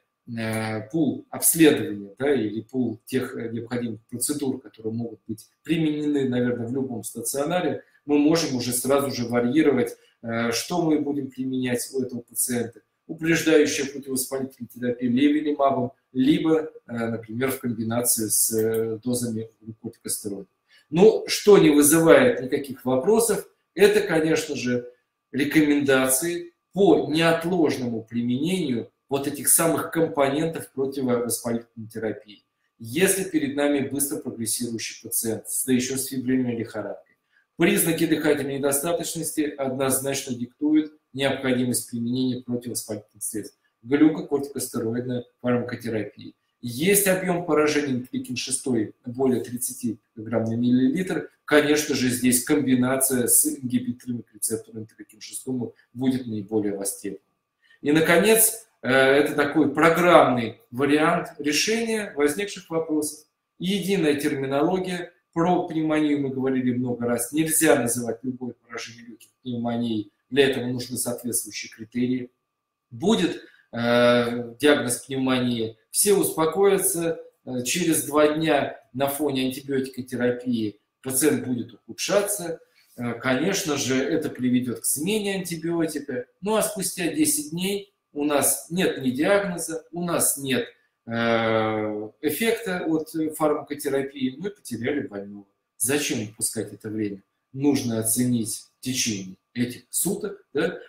пул обследования, да, или пул тех необходимых процедур, которые могут быть применены, наверное, в любом стационаре, мы можем уже сразу же варьировать, что мы будем применять у этого пациента. Упреждающая противовоспалительная терапия левелимабом, либо, например, в комбинации с дозами глюкортикостероидов. Но что не вызывает никаких вопросов, это, конечно же, рекомендации по неотложному применению вот этих самых компонентов противовоспалительной терапии. Если перед нами быстро прогрессирующий пациент, да еще с фебрильной лихорадкой, признаки дыхательной недостаточности однозначно диктуют необходимость применения противовоспалительных средств. глюкокортикостероидная фармакотерапия. Есть объем поражения интерлейкин шесть более тридцати грамм на миллилитр. Конечно же, здесь комбинация с ингибиторами рецептора интерлейкин шесть будет наиболее востребована. И, наконец, это такой программный вариант решения возникших вопросов. Единая терминология. Про пневмонию мы говорили много раз. Нельзя называть любое поражение легких пневмонией. Для этого нужны соответствующие критерии. Будет э, диагноз пневмонии. Все успокоятся. Через два дня на фоне антибиотикотерапии пациент будет ухудшаться. Э, конечно же, это приведет к смене антибиотика. Ну а спустя десять дней у нас нет ни диагноза, у нас нет эффекта от фармакотерапии, мы потеряли больного. Зачем упускать это время? Нужно оценить в течение этих суток, да,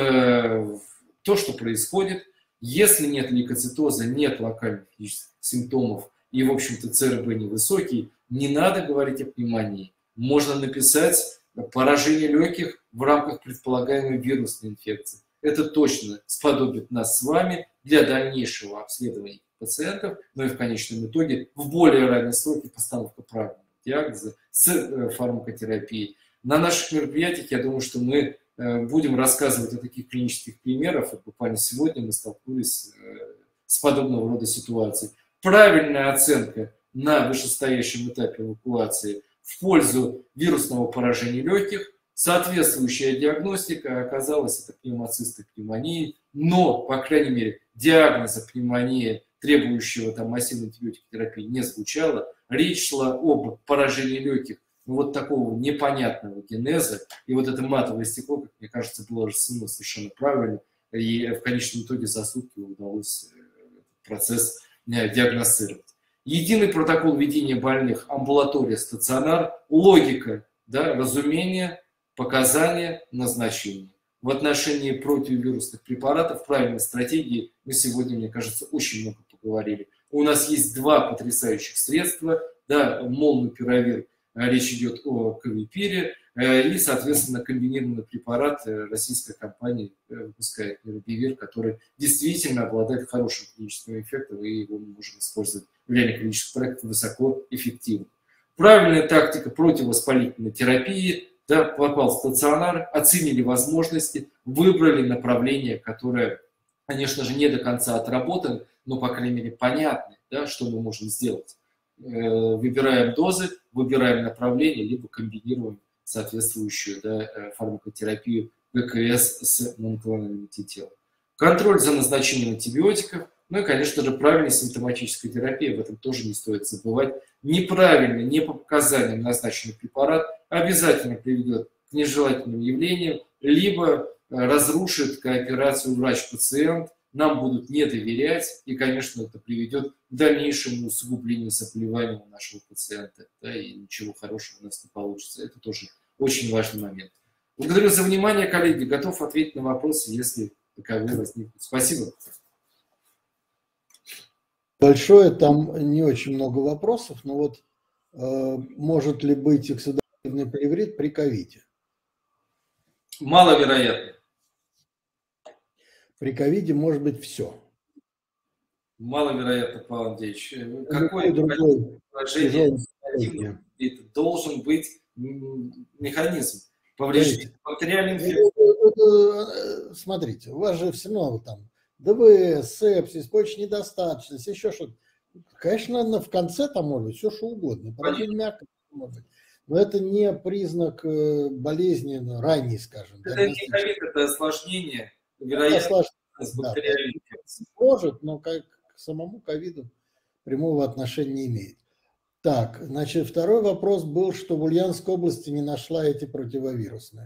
э, то, что происходит. Если нет лейкоцитоза, нет локальных физических симптомов и, в общем-то, ЦРБ невысокий, не надо говорить о пневмонии. Можно написать поражение легких в рамках предполагаемой вирусной инфекции. Это точно сподобит нас с вами для дальнейшего обследования пациентов, но и в конечном итоге в более ранние сроки постановка правильного диагноза с фармакотерапией. На наших мероприятиях, я думаю, что мы будем рассказывать о таких клинических примерах. Буквально сегодня мы столкнулись с подобного рода ситуацией. Правильная оценка на вышестоящем этапе эвакуации в пользу вирусного поражения легких, соответствующая диагностика оказалась это пневмоцистой пневмонии, но, по крайней мере, диагноза пневмонии, требующего там массивной антибиотикотерапии, не звучало. Речь шла об поражении легких, ну, вот такого непонятного генеза. И вот это матовое стекло, как мне кажется, было рассмотрено совершенно правильно. И в конечном итоге за сутки удалось этот процесс диагностировать. Единый протокол ведения больных, амбулатория, стационар, логика, да, разумение, показания, назначение. В отношении противовирусных препаратов, правильной стратегии мы сегодня, мне кажется, очень много поговорили. У нас есть два потрясающих средства, да, молнупиравир, речь идет о кавипире, и, соответственно, комбинированный препарат российская компания выпускает, миробивир, который действительно обладает хорошим клиническим эффектом, и его мы можем использовать в реальных клинических проектах высокоэффективно. Правильная тактика противовоспалительной терапии. Да, попал в стационар, оценили возможности, выбрали направление, которое, конечно же, не до конца отработано, но, по крайней мере, понятно, да, что мы можем сделать. Выбираем дозы, выбираем направление, либо комбинируем соответствующую, да, фармакотерапию ГКС с моноклональным антителом. Контроль за назначением антибиотиков, ну и, конечно же, правильная симптоматическая терапия, об этом тоже не стоит забывать. Неправильно, не по показаниям назначенный препарат обязательно приведет к нежелательным явлениям, либо разрушит кооперацию врач-пациент, нам будут не доверять, и, конечно, это приведет к дальнейшему усугублению заболевания у нашего пациента, да, и ничего хорошего у нас не получится. Это тоже очень важный момент. Благодарю за внимание, коллеги. Готов ответить на вопросы, если таковые возникнут. Спасибо. Большое, там не очень много вопросов, но вот э, может ли быть оксидативный плеврит при ковиде? Маловероятно. При ковиде может быть все. Маловероятно, Павел Андреевич. Какой другой должен быть механизм повреждения бактериальной инфекции? Смотрите, у вас же все равно там ДВС, сепсис, почечная недостаточность, еще что-то. Конечно, наверное, в конце там может быть все, что угодно. Мягко, может быть. Но это не признак болезни ранней, скажем. Это не ковид, это осложнение, вероятно, с бактериальной инфекцией. Может, но как к самому ковиду прямого отношения не имеет. Так, значит, второй вопрос был, что в Ульяновской области не нашла эти противовирусные.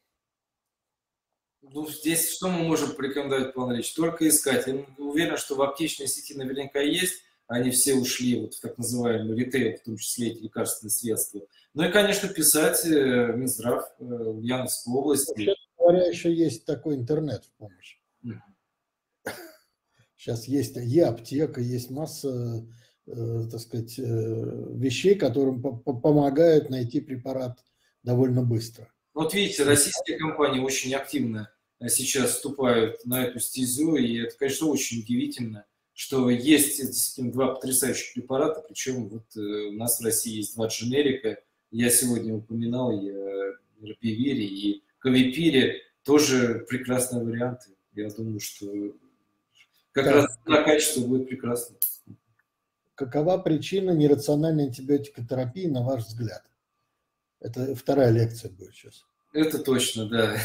Ну, здесь что мы можем порекомендовать, Павел Андреевич? Только искать. Я уверен, что в аптечной сети наверняка есть. Они все ушли вот в так называемый ритейл, в том числе эти лекарственные средства. Ну и, конечно, писать Минздрав в Ульяновской области. Вообще говоря, еще есть такой интернет в помощь. Mm-hmm. Сейчас есть e-аптека, есть масса, э, так сказать, э, вещей, которым помогают найти препарат довольно быстро. Вот видите, российские компании очень активно сейчас вступают на эту стезю, и это, конечно, очень удивительно, что есть действительно два потрясающих препарата, причем вот у нас в России есть два дженерика, я сегодня упоминал и о Рапивире, и Кавипире, тоже прекрасные варианты. Я думаю, что как так. раз на качество будет прекрасно. Какова причина нерациональной антибиотикотерапии, на ваш взгляд? Это вторая лекция будет сейчас. Это точно, да.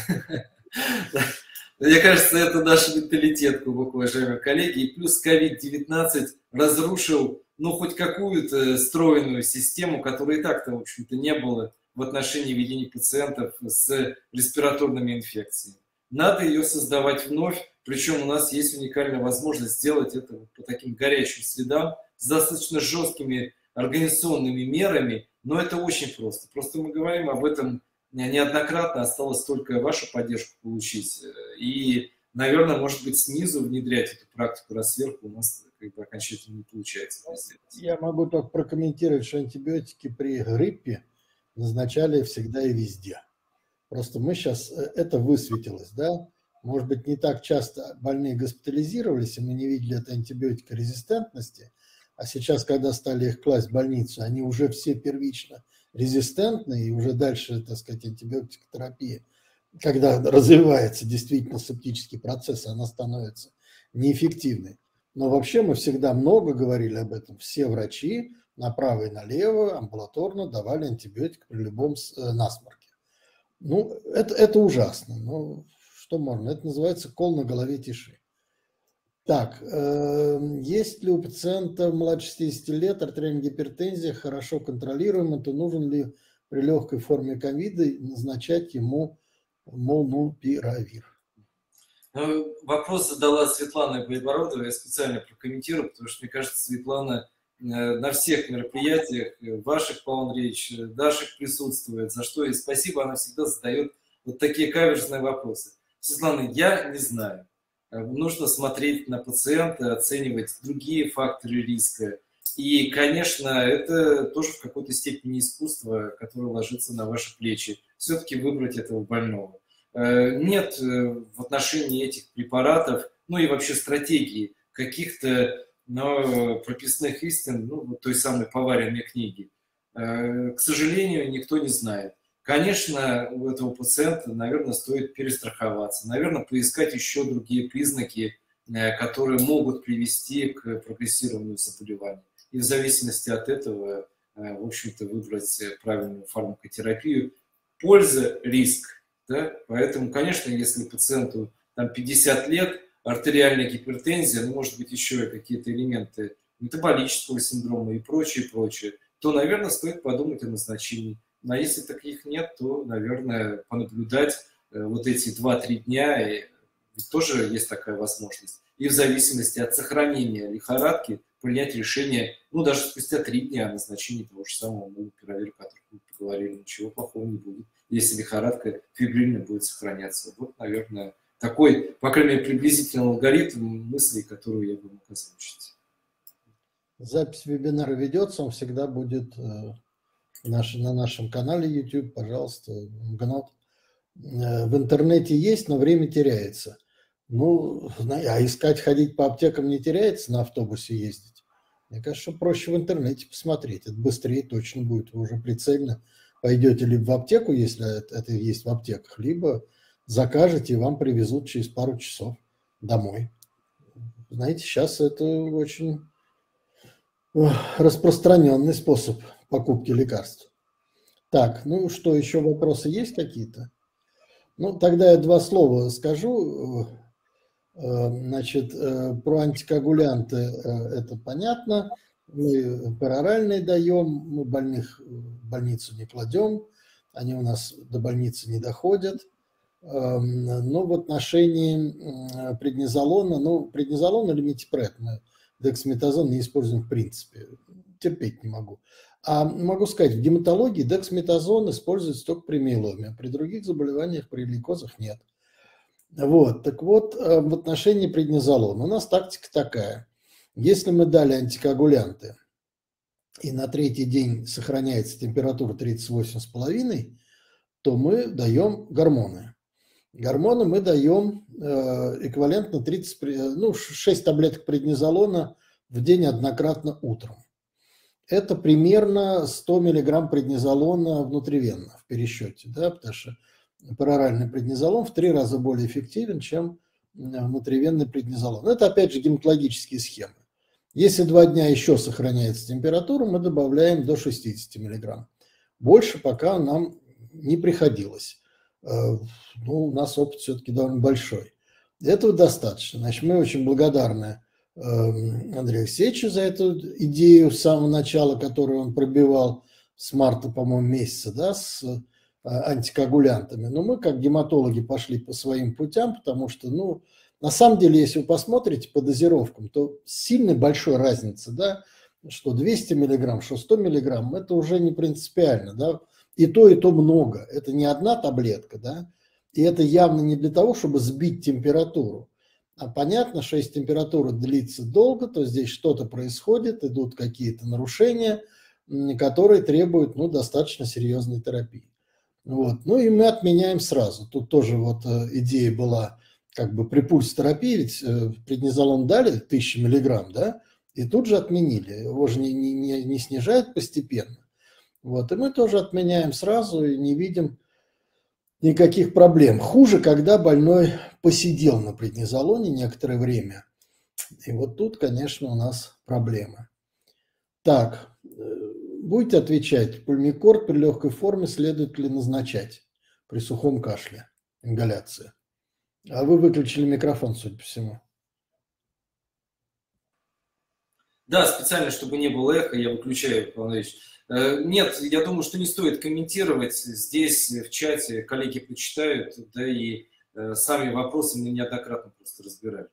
Мне кажется, это наш менталитет, глубоко уважаемые коллеги. И плюс ковид девятнадцать разрушил, ну, хоть какую-то стройную систему, которой и так-то, в общем-то, не было в отношении ведения пациентов с респираторными инфекциями. Надо ее создавать вновь, причем у нас есть уникальная возможность сделать это по таким горячим следам, с достаточно жесткими организационными мерами, но это очень просто. Просто мы говорим об этом неоднократно, осталось только вашу поддержку получить. И, наверное, может быть, снизу внедрять эту практику, раз сверху у нас как бы окончательно не получается. Я могу только прокомментировать, что антибиотики при гриппе назначали всегда и везде. Просто мы сейчас, это высветилось, да? Может быть, не так часто больные госпитализировались, и мы не видели этой антибиотикорезистентности, а сейчас, когда стали их класть в больницу, они уже все первично резистентны, и уже дальше, так сказать, антибиотикотерапия, когда развивается действительно септический процесс, она становится неэффективной. Но вообще мы всегда много говорили об этом. Все врачи направо и налево амбулаторно давали антибиотик при любом насморке. Ну, это, это ужасно. Но что можно? Это называется кол на голове тиши. Так, э, есть ли у пациента младше шестидесяти лет артериальная гипертензия хорошо контролируема, то нужен ли при легкой форме ковида назначать ему молнупиравир? Ну, вопрос задала Светлана Байбородова, я специально прокомментирую, потому что, мне кажется, Светлана на всех мероприятиях ваших, Павел Андреевич, наших присутствует, за что ей спасибо, она всегда задает вот такие каверзные вопросы. Светлана, я не знаю. Нужно смотреть на пациента, оценивать другие факторы риска. И, конечно, это тоже в какой-то степени искусство, которое ложится на ваши плечи. Все-таки выбрать этого больного. Нет в отношении этих препаратов, ну и вообще стратегии каких-то но, прописных истин, ну, вот той самой поваренной книги. К сожалению, никто не знает. Конечно, у этого пациента, наверное, стоит перестраховаться, наверное, поискать еще другие признаки, которые могут привести к прогрессированию заболевания. И в зависимости от этого, в общем-то, выбрать правильную фармакотерапию. Польза, риск. Да? Поэтому, конечно, если пациенту там, пятьдесят лет, артериальная гипертензия, ну, может быть, еще и какие-то элементы метаболического синдрома и прочее, прочее, то, наверное, стоит подумать о назначении. Но если таких нет, то, наверное, понаблюдать вот эти два-три дня, и тоже есть такая возможность. И в зависимости от сохранения лихорадки принять решение, ну, даже спустя три дня о назначении того же самого молнупиравира, о котором мы поговорили, ничего плохого не будет, если лихорадка фибрильно будет сохраняться. Вот, наверное, такой, по крайней мере, приблизительный алгоритм мыслей, которую я бы мог озвучить. Запись вебинара ведется, он всегда будет наш, на нашем канале YouTube, пожалуйста, ГНОТ. В интернете есть, но время теряется. Ну, а искать, ходить по аптекам не теряется, на автобусе ездить. Мне кажется, что проще в интернете посмотреть. Это быстрее точно будет. Вы уже прицельно пойдете либо в аптеку, если это есть в аптеках, либо закажете, и вам привезут через пару часов домой. Знаете, сейчас это очень распространенный способ покупки лекарств. Так, ну что, еще вопросы есть какие-то? Ну, тогда я два слова скажу. Значит, про антикоагулянты это понятно. Мы пероральные даем, мы больных в больницу не кладем, они у нас до больницы не доходят. Но в отношении преднизолона, ну, преднизолон или метипред, мы дексаметазон не используем в принципе, терпеть не могу. А могу сказать, в гематологии дексаметазон используется только при миеломе, а при других заболеваниях, при лейкозах нет. Вот, так вот, в отношении преднизолона у нас тактика такая. Если мы дали антикоагулянты, и на третий день сохраняется температура тридцать восемь с половиной, то мы даем гормоны. Гормоны мы даем эквивалентно тридцать, ну, шесть таблеток преднизолона в день однократно утром. Это примерно сто миллиграмм преднизолона внутривенно в пересчете, да, потому что пероральный преднизолон в три раза более эффективен, чем внутривенный преднизолон. Это опять же гематологические схемы. Если два дня еще сохраняется температура, мы добавляем до шестидесяти миллиграмм. Больше пока нам не приходилось. Ну, у нас опыт все-таки довольно большой. Этого достаточно. Значит, мы очень благодарны Андрею Алексеевичу за эту идею с самого начала, которую он пробивал с марта, по-моему, месяца, да, с антикоагулянтами. Но мы, как гематологи, пошли по своим путям, потому что, ну, на самом деле, если вы посмотрите по дозировкам, то сильно большой разницы, да, что двести миллиграмм, что сто миллиграмм, это уже не принципиально, да, и то, и то много. Это не одна таблетка, да, и это явно не для того, чтобы сбить температуру. А понятно, что если температура длится долго, то здесь что-то происходит, идут какие-то нарушения, которые требуют, ну, достаточно серьезной терапии. Вот. Ну и мы отменяем сразу. Тут тоже вот идея была как бы при пульс-терапии, ведь преднизолон дали тысячу миллиграмм, да, и тут же отменили. Его же не, не, не снижают постепенно. Вот. И мы тоже отменяем сразу и не видим никаких проблем. Хуже, когда больной посидел на преднизолоне некоторое время. И вот тут, конечно, у нас проблемы. Так, будете отвечать, пульмикорд при легкой форме следует ли назначать при сухом кашле, ингаляции? А вы выключили микрофон, судя по всему. Да, специально, чтобы не было эхо, я выключаю, Павел Ильич. Нет, я думаю, что не стоит комментировать. Здесь в чате коллеги почитают, да и сами вопросы мы неоднократно просто разбирали.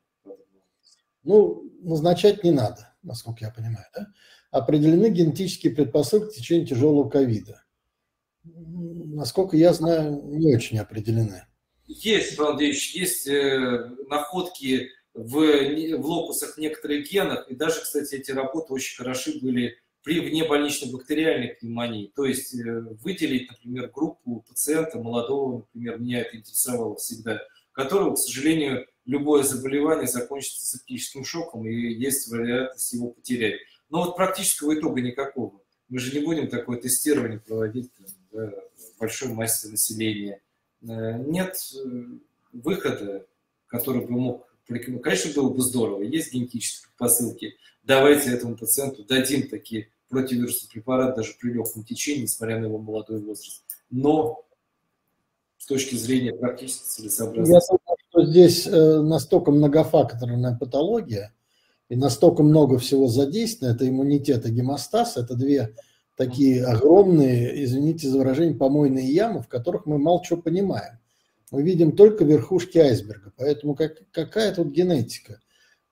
Ну, назначать не надо, насколько я понимаю. Да? Определены генетические предпосылки к течению тяжелого ковида. Насколько я знаю, не очень определены. Есть, Павел Ильич, есть находки в, в локусах некоторых генов, и даже, кстати, эти работы очень хороши были при внебольничной бактериальной пневмонии. То есть выделить, например, группу пациента молодого, например, меня это интересовало всегда, которого, к сожалению, любое заболевание закончится септическим шоком, и есть вероятность его потерять. Но вот практического итога никакого. Мы же не будем такое тестирование проводить да, в большой массе населения. Нет выхода, который бы мог... Конечно, было бы здорово. Есть генетические предпосылки. Давайте этому пациенту дадим такие противовирусные препараты даже при легком течении, несмотря на его молодой возраст. Но с точки зрения практически целесообразности... Я думаю, что здесь настолько многофакторная патология и настолько много всего задействовано. Это иммунитет и гемостаз. Это две такие огромные, извините за выражение, помойные ямы, в которых мы мало чего понимаем. Мы видим только верхушки айсберга. Поэтому как, какая тут генетика?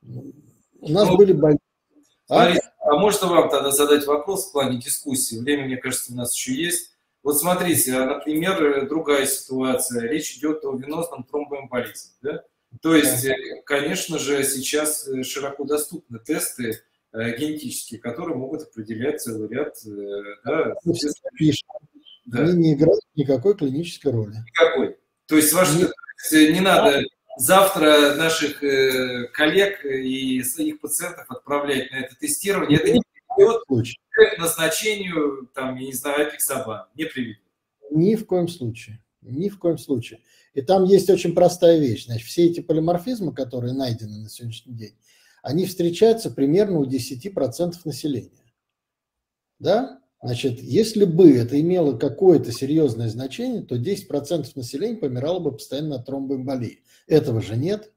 У нас ну, были больные. Смотрите, а? а можно вам тогда задать вопрос в плане дискуссии? Время, мне кажется, у нас еще есть. Вот смотрите, например, другая ситуация. Речь идет о венозном тромбоэмболизме. Да? То есть, конечно же, сейчас широко доступны тесты генетические, которые могут определять целый ряд... Да, да. Они не играют никакой клинической роли. Никакой. То есть, ваши, не, не надо завтра наших э, коллег и своих пациентов отправлять на это тестирование. Это не приведет к назначению, там, я не знаю, апиксабана. Не приведет. Ни в коем случае. Ни в коем случае. И там есть очень простая вещь. Значит, все эти полиморфизмы, которые найдены на сегодняшний день, они встречаются примерно у десяти процентов населения. Да? Значит, если бы это имело какое-то серьезное значение, то десять процентов населения помирало бы постоянно от тромбоэмболии. Этого же нет.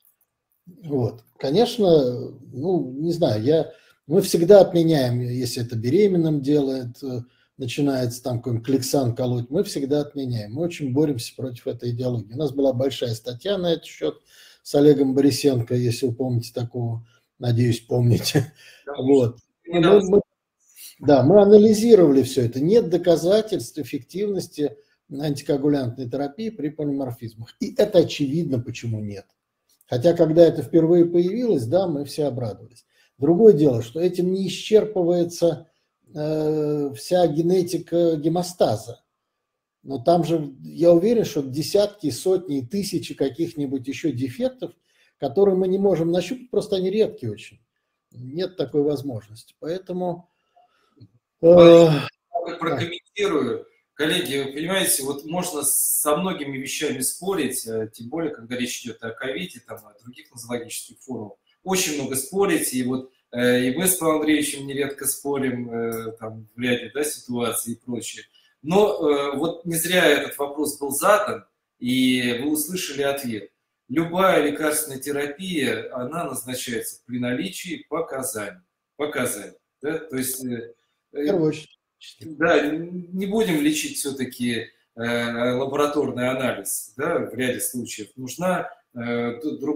Вот. Конечно, ну, не знаю, я, мы всегда отменяем, если это беременным делает, начинается там какой-нибудь кликсан колоть, мы всегда отменяем. Мы очень боремся против этой идеологии. У нас была большая статья на этот счет с Олегом Борисенко, если вы помните такого, надеюсь, помните. Вот. Мы, мы, да, мы анализировали все это. Нет доказательств эффективности антикоагулянтной терапии при полиморфизмах. И это очевидно, почему нет. Хотя, когда это впервые появилось, да, мы все обрадовались. Другое дело, что этим не исчерпывается э, вся генетика гемостаза. Но там же, я уверен, что десятки, сотни, тысячи каких-нибудь еще дефектов, которые мы не можем нащупать, просто они редкие очень. Нет такой возможности. Поэтому... Э, прокомментирую. Коллеги, вы понимаете, вот можно со многими вещами спорить, тем более, когда речь идет о ковиде, там, о других нозологических формах. Очень много спорить, и вот и мы с Павлом Андреевичем нередко спорим там, в ряде, да, ситуаций и прочее. Но э, вот не зря этот вопрос был задан, и вы услышали ответ. Любая лекарственная терапия, она назначается при наличии показаний. Показаний. Да? То есть, э, э, да, не будем лечить все-таки э, лабораторный анализ. Да, в ряде случаев нужна э,